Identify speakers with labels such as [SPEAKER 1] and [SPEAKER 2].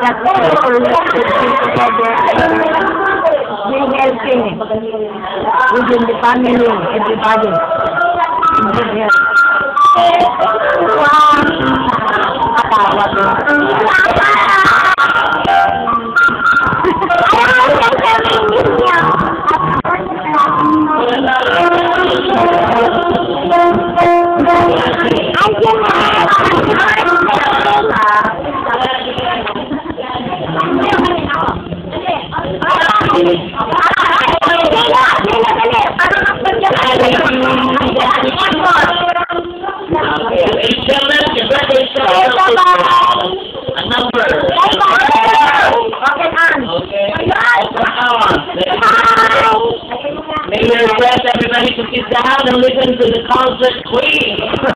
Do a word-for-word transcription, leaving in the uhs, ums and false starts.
[SPEAKER 1] Being helping within the family, everybody. Yeah. Wow! Katawag mo.
[SPEAKER 2] A number. May we request everybody to sit down and listen to the concert queen.